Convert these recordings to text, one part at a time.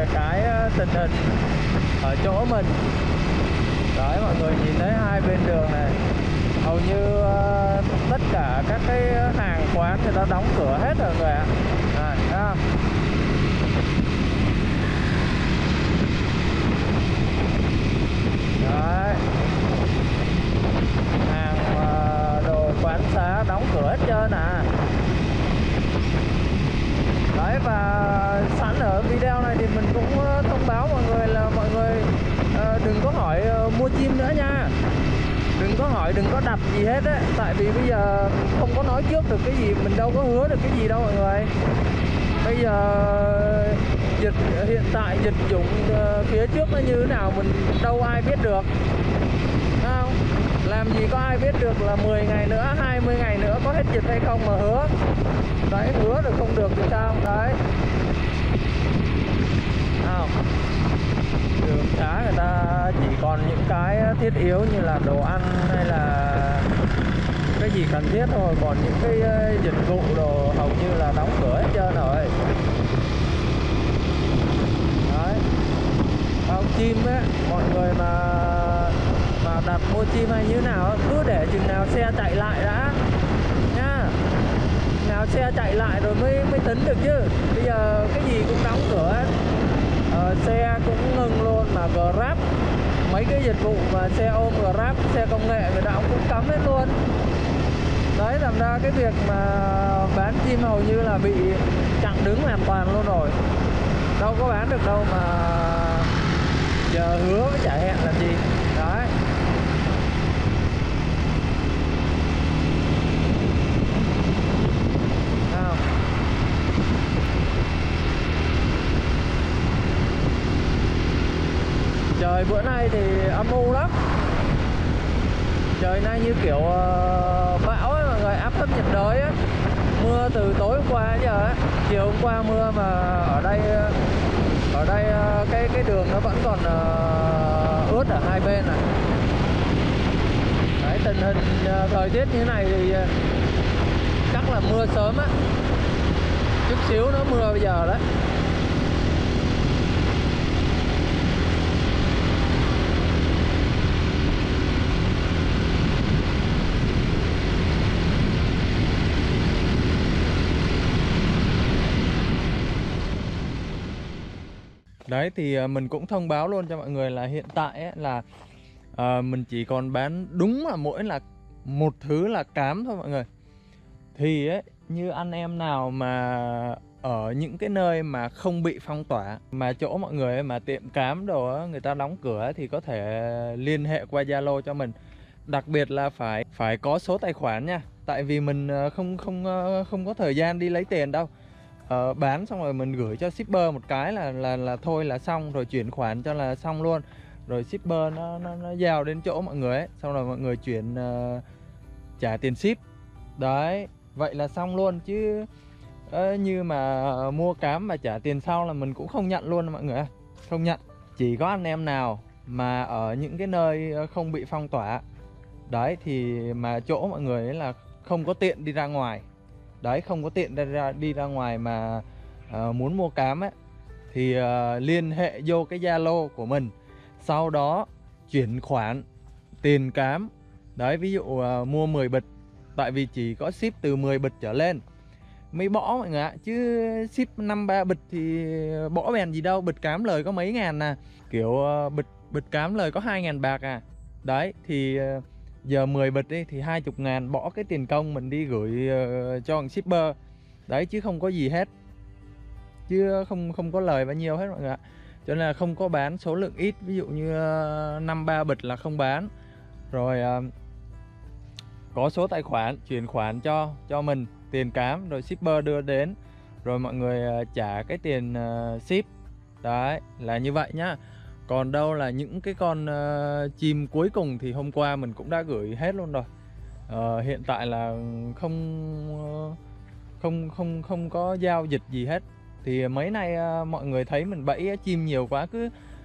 về cái tình hình ở chỗ mình. Đấy, mọi người nhìn thấy hai bên đường này hầu như tất cả các cái hàng quán người ta đóng cửa hết rồi người ạ. Này, thấy không? Đấy, hàng đồ quán xá đóng cửa hết trơn à. Đấy, và sẵn ở video này thì mình cũng thông báo mọi người là mọi người đừng có hỏi mua chim nữa nha. Đừng có hỏi, đừng có đặt gì hết đấy. Tại vì bây giờ không có nói trước được cái gì, mình đâu có hứa được cái gì đâu mọi người. Bây giờ hiện tại dịch dụng phía trước nó như thế nào mình đâu ai biết được, thấy không? Làm gì có ai biết được là 10 ngày nữa, 20 ngày nữa có hết dịch hay không mà hứa. Đấy, hứa được không được thì sao? Đấy, không, đường xá người ta chỉ còn những cái thiết yếu như là đồ ăn hay là cái gì cần thiết thôi, còn những cái dịch vụ đồ hầu như là đóng cửa hết trơn rồi. Đấy, không, chim ấy, mọi người mà đặt mua chim hay như nào cứ để chừng nào xe chạy lại đã nhá. Nào xe chạy lại rồi mới tính được chứ. Bây giờ cái gì cũng đóng cửa hết. Xe cũng ngừng luôn, mà Grab, mấy cái dịch vụ mà xe ôm Grab, xe công nghệ người ta cũng cấm hết luôn. Đấy, thành ra cái việc mà bán chim hầu như là bị chặn đứng hoàn toàn luôn rồi. Đâu có bán được đâu mà giờ hứa với trả hẹn làm gì. Đấy, không, trời bữa nay thì âm u lắm. Trời nay như kiểu bão ấy mọi người, áp thấp nhiệt đới ấy. Mưa từ tối hôm qua đến giờ ấy. Chiều hôm qua mưa mà ở đây cái đường nó vẫn còn ướt ở hai bên này. Đấy, tình hình thời tiết như thế này thì chắc là mưa sớm á. Chút xíu nữa mưa bây giờ đấy. Đấy thì mình cũng thông báo luôn cho mọi người là hiện tại ấy, là mình chỉ còn bán đúng là mỗi là một thứ là cám thôi mọi người. Thì ấy, như anh em nào mà ở những cái nơi mà không bị phong tỏa, mà chỗ mọi người ấy, mà tiệm cám đồ ấy, người ta đóng cửa ấy, thì có thể liên hệ qua Zalo cho mình. Đặc biệt là phải có số tài khoản nha. Tại vì mình không có thời gian đi lấy tiền đâu. Bán xong rồi mình gửi cho shipper một cái là thôi là xong, rồi chuyển khoản cho là xong luôn. Rồi shipper nó giao đến chỗ mọi người ấy, xong rồi mọi người chuyển trả tiền ship. Đấy, vậy là xong luôn. Chứ như mà mua cám mà trả tiền sau là mình cũng không nhận luôn mọi người. Không nhận. Chỉ có anh em nào mà ở những cái nơi không bị phong tỏa, đấy, thì mà chỗ mọi người ấy là không có tiện đi ra ngoài. Đấy, không có tiện đi ra ngoài mà muốn mua cám ấy, thì liên hệ vô cái Zalo của mình. Sau đó chuyển khoản tiền cám. Đấy, ví dụ mua 10 bịch. Tại vì chỉ có ship từ 10 bịch trở lên mới bỏ mọi người ạ. Chứ ship 5-3 bịch thì bỏ bèn gì đâu. Bịch cám lời có mấy ngàn nè. Kiểu bịch cám lời có 2.000 bạc à. Đấy, thì giờ 10 bịch đi thì 20.000, bỏ cái tiền công mình đi gửi cho shipper. Đấy, chứ không có gì hết. Chứ không có lời bao nhiêu hết mọi người ạ. Cho nên là không có bán số lượng ít. Ví dụ như 5-3 bịch là không bán. Rồi có số tài khoản, chuyển khoản cho mình tiền cám, rồi shipper đưa đến, rồi mọi người trả cái tiền ship. Đấy, là như vậy nhá. Còn đâu là những cái con chim cuối cùng thì hôm qua mình cũng đã gửi hết luôn rồi. Hiện tại là không có giao dịch gì hết. Thì mấy nay mọi người thấy mình bẫy chim nhiều quá, cứ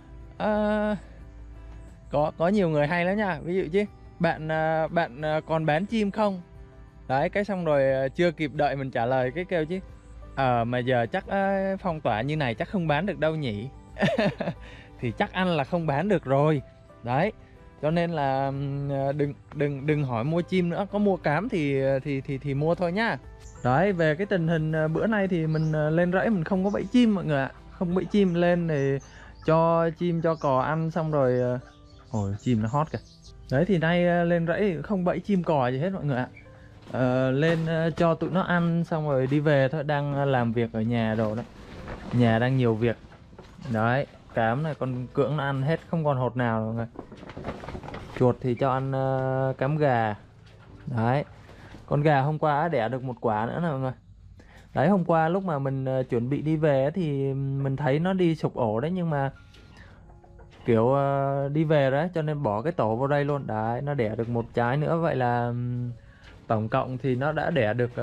có nhiều người hay lắm nha. Ví dụ chứ bạn còn bán chim không? Đấy, cái xong rồi chưa kịp đợi mình trả lời cái kêu chứ mà giờ chắc phong tỏa như này chắc không bán được đâu nhỉ. thì chắc ăn là không bán được rồi. Đấy, cho nên là đừng hỏi mua chim nữa, có mua cám thì mua thôi nhá. Đấy, về cái tình hình bữa nay thì mình lên rẫy mình không có bẫy chim mọi người ạ. Không bẫy chim lên thì cho chim cho cò ăn xong rồi ôi chim nó hót kìa. Đấy thì nay lên rẫy không bẫy chim cò gì hết mọi người ạ. Lên cho tụi nó ăn xong rồi đi về thôi, đang làm việc ở nhà rồi đấy. Nhà đang nhiều việc. Đấy, cám này con cưỡng nó ăn hết không còn hột nào rồi mọi người. Chuột thì cho ăn cám gà. Đấy, con gà hôm qua đẻ được một quả nữa nè mọi người. Đấy, hôm qua lúc mà mình chuẩn bị đi về thì mình thấy nó đi sụp ổ đấy, nhưng mà kiểu đi về đấy cho nên bỏ cái tổ vào đây luôn. Đấy, nó đẻ được một trái nữa, vậy là tổng cộng thì nó đã đẻ được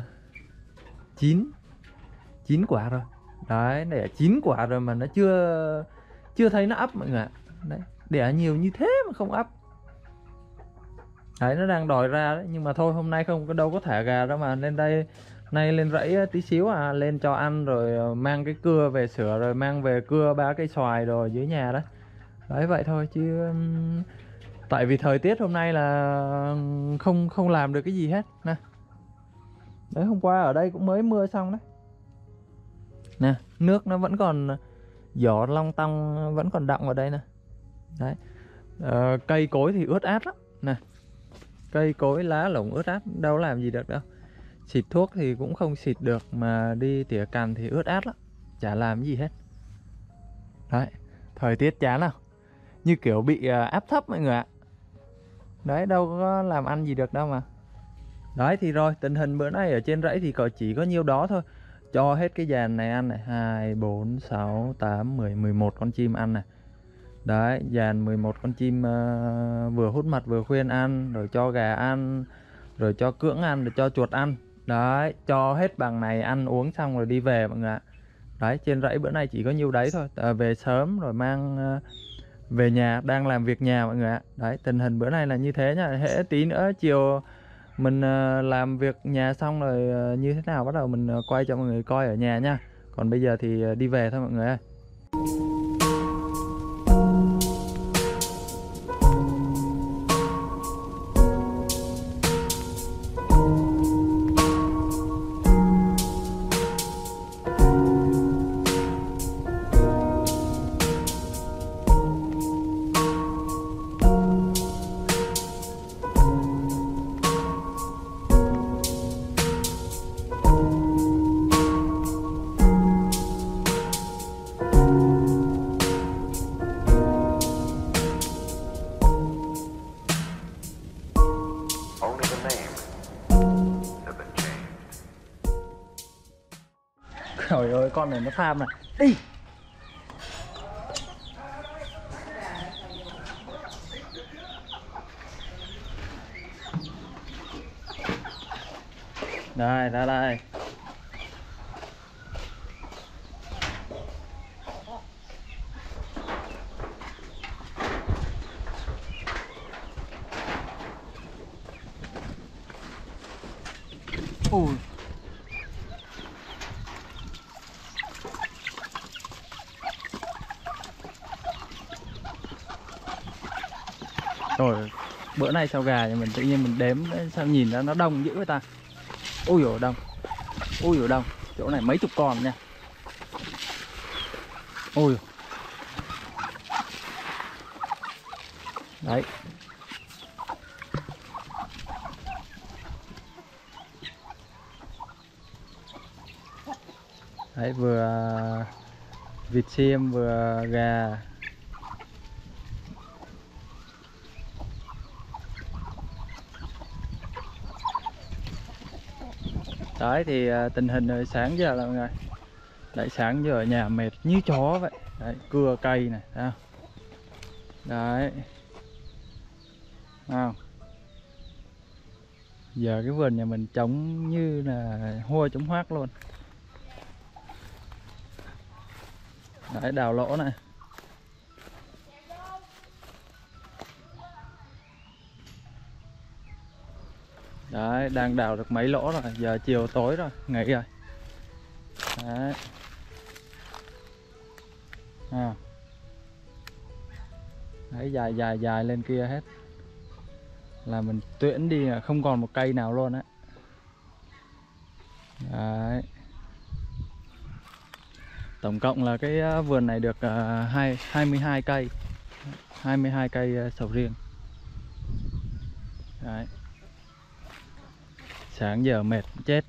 9 quả rồi. Đấy, đẻ 9 quả rồi mà nó chưa thấy nó ấp mọi người ạ. Đấy, đẻ nhiều như thế mà không ấp. Đấy, nó đang đòi ra đấy, nhưng mà thôi hôm nay không có đâu có thả gà đâu mà, lên đây nay lên rẫy tí xíu lên cho ăn rồi mang cái cưa về sửa, rồi mang về cưa 3 cây xoài rồi dưới nhà đấy. Đấy vậy thôi chứ tại vì thời tiết hôm nay là không làm được cái gì hết nè. Đấy, hôm qua ở đây cũng mới mưa xong đấy. Nè, nước nó vẫn còn giỏ long tong vẫn còn đọng vào đây nè. Đấy. Cây cối thì ướt át lắm nè. Cây cối lá lủng ướt át đâu làm gì được đâu. Xịt thuốc thì cũng không xịt được, mà đi tỉa cành thì ướt át lắm, chả làm gì hết. Đấy, thời tiết chán nào, như kiểu bị áp thấp mọi người ạ. Đấy, đâu có làm ăn gì được đâu mà. Đấy thì rồi, tình hình bữa nay ở trên rẫy thì chỉ có nhiêu đó thôi. Cho hết cái dàn này ăn này, 2, 4, 6, 8, 10, 11 con chim ăn này. Đấy, dàn 11 con chim vừa hút mật vừa khuyên ăn, rồi cho gà ăn, rồi cho cưỡng ăn, rồi cho chuột ăn. Đấy, cho hết bằng này ăn uống xong rồi đi về mọi người ạ. Đấy, trên rẫy bữa nay chỉ có nhiêu đấy thôi. Về sớm rồi mang về nhà, đang làm việc nhà mọi người ạ. Đấy, tình hình bữa nay là như thế nhá. Hễ tí nữa chiều mình làm việc nhà xong rồi như thế nào bắt đầu mình quay cho mọi người coi ở nhà nha. Còn bây giờ thì đi về thôi mọi người ơi. Trời ơi, con này nó tham này. Đi. Đây, ra đây. Ui. Rồi, bữa nay sao gà nhà mình tự nhiên mình đếm sao nhìn ra nó đông dữ vậy ta. Ui dồi đông. Ui dồi đông. Chỗ này mấy chục con nha. Ui. Đấy. Đấy, vừa vịt xiêm vừa gà. Đấy thì tình hình sáng giờ là mọi người. Đấy, sáng giờ ở nhà mệt như chó vậy. Đấy, cưa cây này, thấy không? Đấy. Không? Giờ cái vườn nhà mình trống như là hoa trống hoác luôn. Đấy, đào lỗ này. Đấy, đang đào được mấy lỗ rồi. Giờ chiều tối rồi, nghỉ rồi. Đấy. À. Đấy, dài dài dài lên kia hết là mình tuyển đi là không còn một cây nào luôn á. Đấy. Tổng cộng là cái vườn này được 22 cây, 22 cây sầu riêng. Đấy. Sáng giờ mệt chết.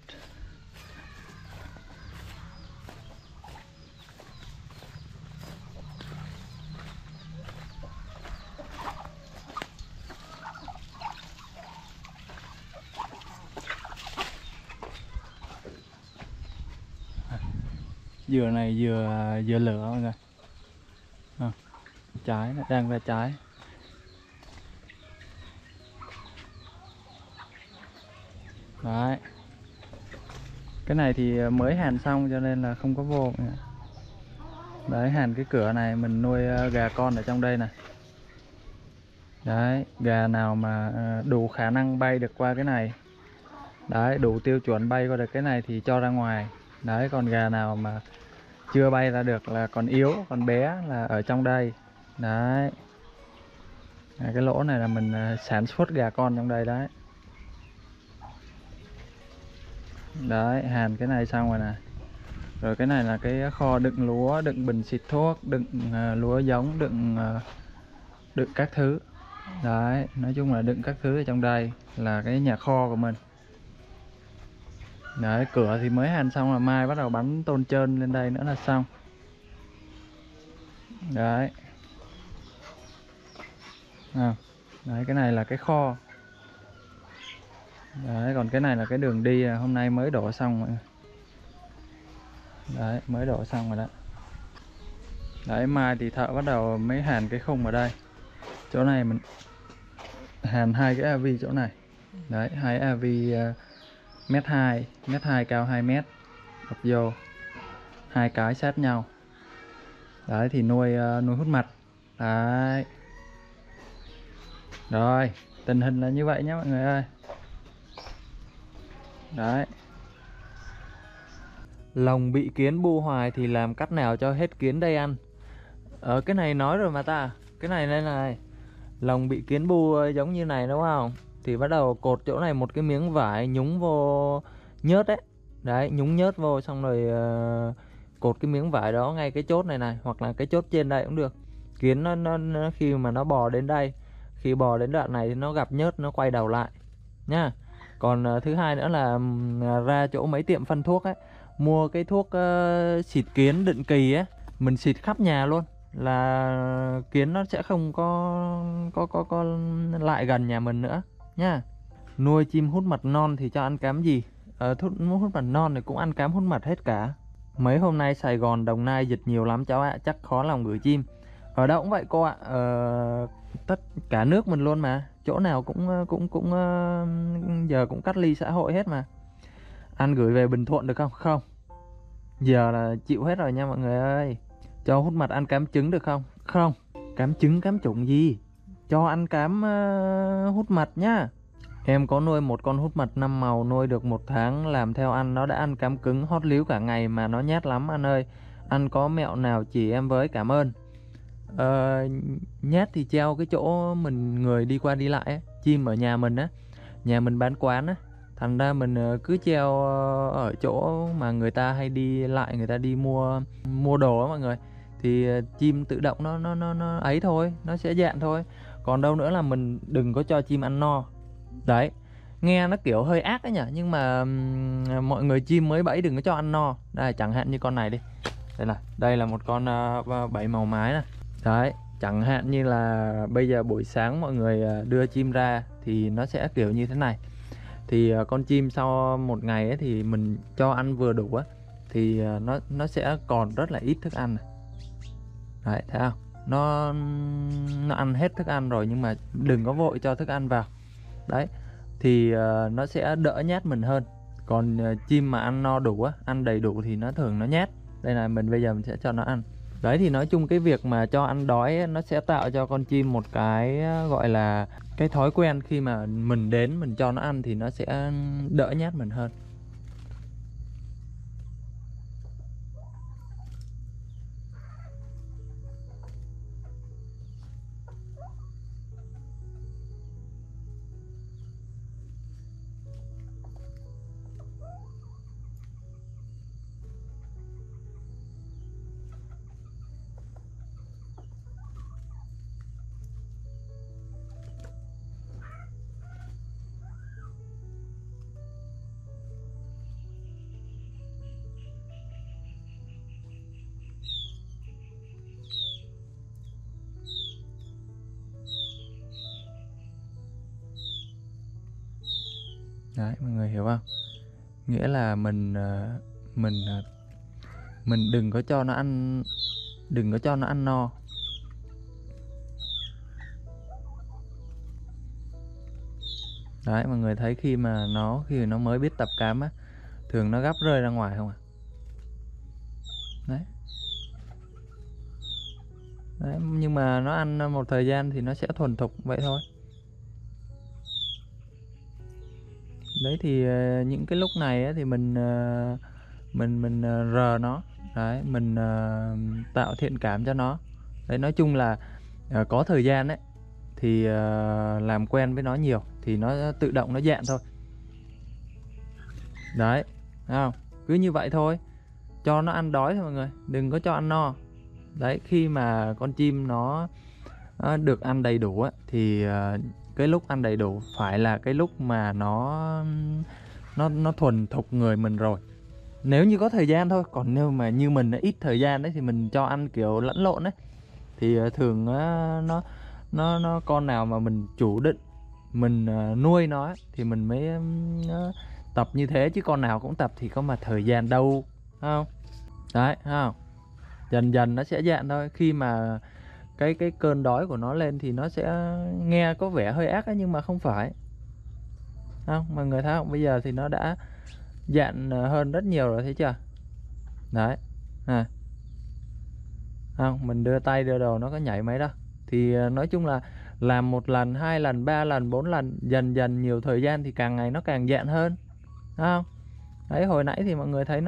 Dừa này dừa lửa mọi người. Trái nó đang ra trái. Đấy. Cái này thì mới hàn xong cho nên là không có vô. Đấy, hàn cái cửa này mình nuôi gà con ở trong đây này. Đấy, gà nào mà đủ khả năng bay được qua cái này, đấy, đủ tiêu chuẩn bay qua được cái này thì cho ra ngoài. Đấy, còn gà nào mà chưa bay ra được là còn yếu, còn bé là ở trong đây. Đấy. Cái lỗ này là mình sản xuất gà con trong đây đấy. Đấy, hàn cái này xong rồi nè. Rồi cái này là cái kho đựng lúa, đựng bình xịt thuốc, đựng lúa giống, đựng các thứ. Đấy, nói chung là đựng các thứ ở trong đây là cái nhà kho của mình. Đấy, cửa thì mới hàn xong, là mai bắt đầu bắn tôn trơn lên đây nữa là xong. Đấy. Đấy, cái này là cái kho. Đấy, còn cái này là cái đường đi hôm nay mới đổ xong mọi người. Đấy, mới đổ xong rồi đó. Đấy, mai thì thợ bắt đầu mới hàn cái khung ở đây. Chỗ này mình hàn hai cái AV chỗ này. Đấy, hai AV mét 2 cao 2 mét đập vô, hai cái sát nhau. Đấy thì nuôi hút mật. Đấy. Rồi, tình hình là như vậy nhé mọi người ơi. Đấy. Lồng bị kiến bu hoài thì làm cách nào cho hết kiến đây ăn? Ở cái này nói rồi mà ta. Cái này đây này. Lồng bị kiến bu giống như này đúng không? Thì bắt đầu cột chỗ này một cái miếng vải nhúng vô nhớt đấy. Đấy, nhúng nhớt vô xong rồi cột cái miếng vải đó ngay cái chốt này này, hoặc là cái chốt trên đây cũng được. Kiến nó khi mà nó bò đến đây, khi bò đến đoạn này thì nó gặp nhớt nó quay đầu lại nhá. Còn thứ hai nữa là ra chỗ mấy tiệm phân thuốc ấy, mua cái thuốc xịt kiến định kỳ ấy, mình xịt khắp nhà luôn là kiến nó sẽ không có lại gần nhà mình nữa nhá. Nuôi chim hút mật non thì cho ăn cám gì? Hút mật non thì cũng ăn cám hút mật hết cả. Mấy hôm nay Sài Gòn, Đồng Nai dịch nhiều lắm cháu ạ, chắc khó lòng gửi chim. Ở đâu cũng vậy cô ạ, tất cả nước mình luôn mà, chỗ nào cũng giờ cũng cách ly xã hội hết mà. Ăn gửi về Bình Thuận được không? Không. Giờ là chịu hết rồi nha mọi người ơi. Cho hút mật ăn cám trứng được không? Không. Cám trứng cám trụng gì? Cho ăn cám hút mật nhá. Em có nuôi một con hút mật 5 màu, nuôi được 1 tháng, làm theo ăn, nó đã ăn cám cứng hót líu cả ngày mà nó nhát lắm anh ơi. Anh có mẹo nào chỉ em với, cảm ơn. Nhát thì treo cái chỗ mình người đi qua đi lại ấy. Chim ở nhà mình á, nhà mình bán quán á, thành ra mình cứ treo ở chỗ mà người ta hay đi lại, người ta đi mua đồ á mọi người, thì chim tự động nó ấy thôi, nó sẽ dạn thôi. Còn đâu nữa là mình đừng có cho chim ăn no. Đấy, nghe nó kiểu hơi ác đấy nhỉ, nhưng mà mọi người chim mới bẫy đừng có cho ăn no. Đây chẳng hạn như con này đi, đây này, đây là một con 7 màu mái này. Đấy, chẳng hạn như là bây giờ buổi sáng mọi người đưa chim ra thì nó sẽ kiểu như thế này. Thì con chim sau một ngày ấy, thì mình cho ăn vừa đủ á, thì nó sẽ còn rất là ít thức ăn này. Đấy, thấy không? Nó ăn hết thức ăn rồi, nhưng mà đừng có vội cho thức ăn vào. Đấy, thì nó sẽ đỡ nhát mình hơn. Còn chim mà ăn no đủ á, ăn đầy đủ thì nó thường nó nhát. Đây là bây giờ mình sẽ cho nó ăn. Đấy, thì nói chung cái việc mà cho ăn đói ấy, nó sẽ tạo cho con chim một cái gọi là cái thói quen, khi mà mình đến mình cho nó ăn thì nó sẽ đỡ nhát mình hơn. Đấy, mọi người hiểu không? Nghĩa là mình đừng có cho nó ăn, đừng có cho nó ăn no. Đấy, mọi người thấy khi nó mới biết tập cám á, thường nó gắp rơi ra ngoài không à. Đấy. Đấy, nhưng mà nó ăn một thời gian thì nó sẽ thuần thục vậy thôi. Đấy thì những cái lúc này á, thì mình rờ nó. Đấy, mình tạo thiện cảm cho nó. Đấy, nói chung là có thời gian đấy thì làm quen với nó nhiều thì nó tự động nó dạn thôi. Đấy, thấy không? Cứ như vậy thôi, cho nó ăn đói thôi mọi người, đừng có cho ăn no. Đấy, khi mà con chim nó được ăn đầy đủ á, thì cái lúc ăn đầy đủ phải là cái lúc mà nó thuần thục người mình rồi. Nếu như có thời gian thôi, còn nếu mà như mình ít thời gian đấy thì mình cho ăn kiểu lẫn lộn đấy. Thì thường nó con nào mà mình chủ định mình nuôi nó ấy, thì mình mới tập như thế, chứ con nào cũng tập thì có mà thời gian đâu, không? Đấy, không? Dần dần nó sẽ dạn thôi. Khi mà cái cơn đói của nó lên thì nó sẽ nghe có vẻ hơi ác ấy, nhưng mà không phải. Không, mọi người thấy không? Bây giờ thì nó đã dạn hơn rất nhiều rồi, thấy chưa? Đấy, không, mình đưa tay đưa đầu nó có nhảy mấy đâu. Thì nói chung là làm 1 lần, 2 lần, 3 lần, 4 lần, dần dần nhiều thời gian thì càng ngày nó càng dạn hơn, thấy không? Đấy, hồi nãy thì mọi người thấy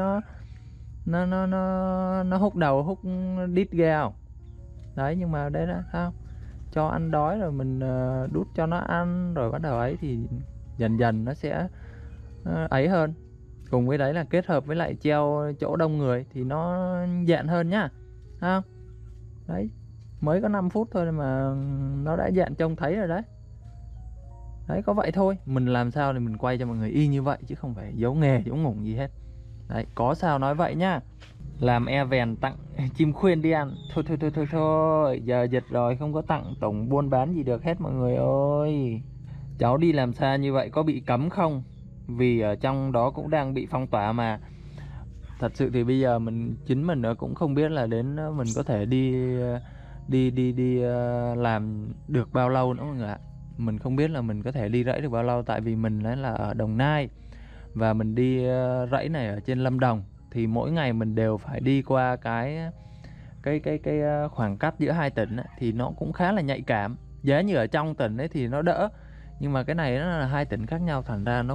nó húc đầu húc đít ghê không? Đấy, nhưng mà đấy là sao? Cho ăn đói rồi mình đút cho nó ăn rồi bắt đầu ấy thì dần dần nó sẽ ấy hơn. Cùng với đấy là kết hợp với lại treo chỗ đông người thì nó dạn hơn nhá. Thấy không? Đấy, mới có 5 phút thôi mà nó đã dạn trông thấy rồi đấy. Đấy, có vậy thôi. Mình làm sao thì mình quay cho mọi người y như vậy, chứ không phải giấu nghề giấu ngủng gì hết. Đấy, có sao nói vậy nhá. Làm event tặng chim khuyên đi ăn. Thôi, giờ dịch rồi không có tặng tổng buôn bán gì được hết mọi người ơi. Cháu đi làm xa như vậy có bị cấm không? Vì ở trong đó cũng đang bị phong tỏa mà. Thật sự thì bây giờ chính mình cũng không biết là đến mình có thể đi làm được bao lâu nữa mọi người ạ. Mình không biết là mình có thể đi rẫy được bao lâu, tại vì mình là ở Đồng Nai và mình đi rẫy này ở trên Lâm Đồng, thì mỗi ngày mình đều phải đi qua cái khoảng cách giữa hai tỉnh ấy, thì nó cũng khá là nhạy cảm. Giá như ở trong tỉnh ấy thì nó đỡ, nhưng mà cái này nó là hai tỉnh khác nhau, thành ra nó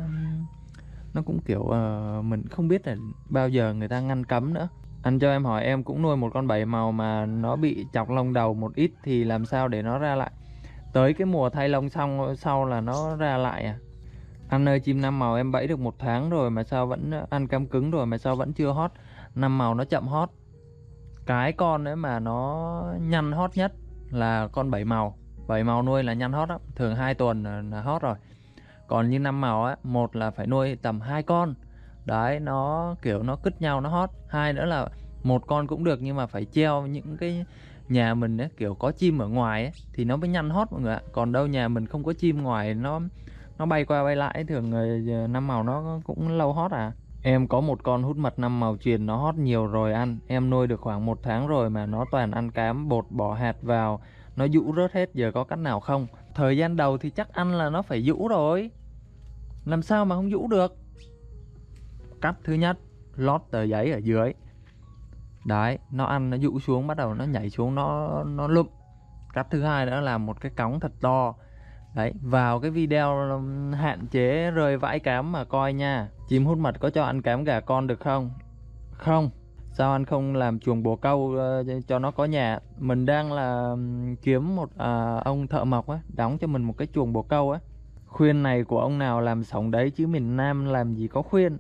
cũng kiểu mình không biết là bao giờ người ta ngăn cấm nữa. Anh cho em hỏi, em cũng nuôi một con 7 màu mà nó bị chọc lông đầu một ít thì làm sao để nó ra lại? Tới cái mùa thay lông xong sau là nó ra lại à? Anh ơi, chim 5 màu em bẫy được 1 tháng rồi mà sao vẫn ăn cam cứng rồi mà sao vẫn chưa hót? 5 màu nó chậm hót. Cái con đấy mà nó nhăn hót nhất là con 7 màu. 7 màu nuôi là nhăn hót đó, thường 2 tuần là hót rồi. Còn như 5 màu á, một là phải nuôi tầm 2 con. Đấy, nó kiểu nó cứt nhau nó hót. Hai nữa là một con cũng được nhưng mà phải treo những cái nhà mình ấy, kiểu có chim ở ngoài ấy, thì nó mới nhăn hót mọi người ạ. Còn đâu nhà mình không có chim ngoài, nó bay qua bay lại, thường 5 màu nó cũng lâu hót à. Em có một con hút mật 5 màu truyền, nó hót nhiều rồi anh. Em nuôi được khoảng 1 tháng rồi mà nó toàn ăn cám bột bỏ hạt vào, nó giũ rớt hết, giờ có cách nào không? Thời gian đầu thì chắc ăn là nó phải giũ rồi, làm sao mà không giũ được. Cách thứ nhất, lót tờ giấy ở dưới. Đấy, nó ăn nó giũ xuống, bắt đầu nó nhảy xuống nó lụm. Cách thứ hai nữa là một cái cống thật to. Đấy, vào cái video hạn chế rơi vãi cám mà coi nha. Chim hút mật có cho ăn cám gà con được không? Không. Sao anh không làm chuồng bồ câu cho nó có nhà? Mình đang là kiếm một ông thợ mộc á, đóng cho mình một cái chuồng bồ câu á. Khuyên này của ông nào làm sống đấy, chứ miền Nam làm gì có khuyên.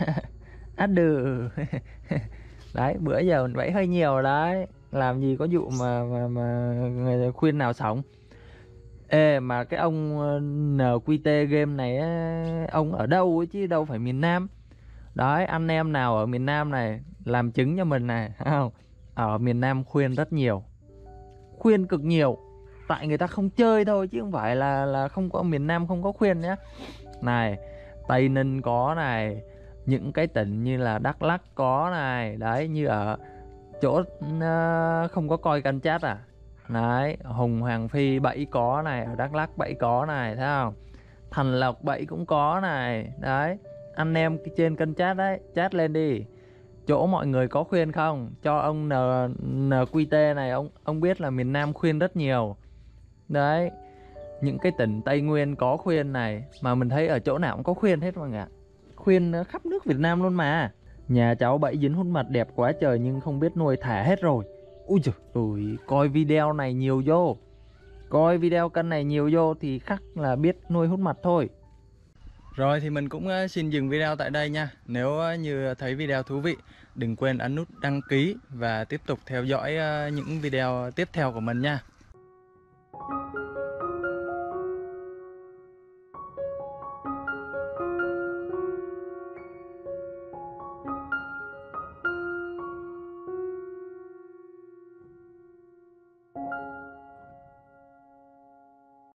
Đừ. Đấy, bữa giờ mình bẫy hơi nhiều đấy, làm gì có vụ mà người khuyên nào sống. Ê, mà cái ông NQT game này á, ông ở đâu ấy chứ đâu phải miền Nam. Đấy, anh em nào ở miền Nam này làm chứng cho mình này, không? Ở miền Nam khuyên rất nhiều, khuyên cực nhiều. Tại người ta không chơi thôi chứ không phải là không có, miền Nam không có khuyên nhá. Này, Tây Ninh có này, những cái tỉnh như là Đắk Lắk có này. Đấy, như ở chỗ không có coi Canh Chát à. Đấy, Hùng Hoàng Phi Bẫy có này, ở Đắk Lắk Bẫy có này, thấy không? Thành Lộc Bẫy cũng có này. Đấy, anh em trên Canh Chát đấy, chat lên đi. Chỗ mọi người có khuyên không? Cho ông NQT này, ông biết là miền Nam khuyên rất nhiều. Đấy, những cái tỉnh Tây Nguyên có khuyên này, mà mình thấy ở chỗ nào cũng có khuyên hết mọi người ạ. Khuyên khắp nước Việt Nam luôn mà. Nhà cháu Bẫy dính hút mặt đẹp quá trời nhưng không biết nuôi, thả hết rồi. Ui giời ơi, coi video này nhiều vô. Coi video kênh này nhiều vô thì khắc là biết nuôi hút mặt thôi. Rồi thì mình cũng xin dừng video tại đây nha. Nếu như thấy video thú vị, đừng quên ấn nút đăng ký và tiếp tục theo dõi những video tiếp theo của mình nha.